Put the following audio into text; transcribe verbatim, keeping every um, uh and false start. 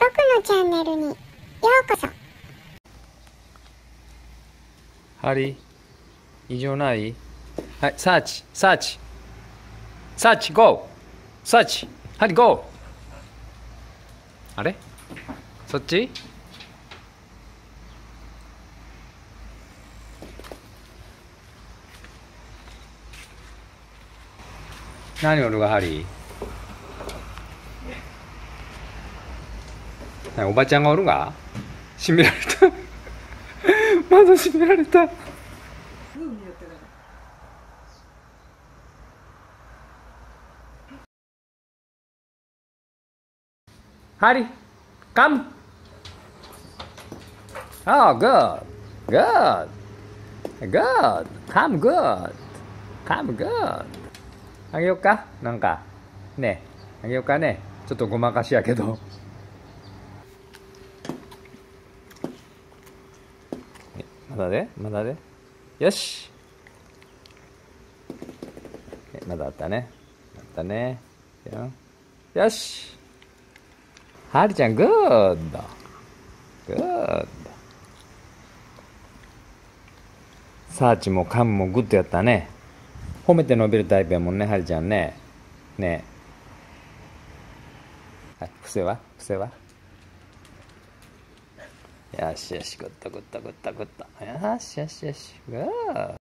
のチャンネルにようこそ。 ハリー、異常ない？はい、サーチ、サーチ。サーチ、ゴー。サーチ、ハリー、ゴー。あれ？そっち？何おるが、ハリー？おばちゃんがおるが？閉められた。窓閉められた。ハリー、come. Oh, good, good, good. Come, good, come, good. あげようか、なんかね、あげようかね。ちょっとごまかしやけど。まだでまだでよし。まだあったね、あったね。よし、はりちゃん、グッドグッド。サーチもカムもグッドやったね。褒めて伸びるタイプやもんね、はりちゃんね。ねえ、はい、伏せは伏せはよしよし、グッドグッドグッドグッド。よしよしよし、グッド。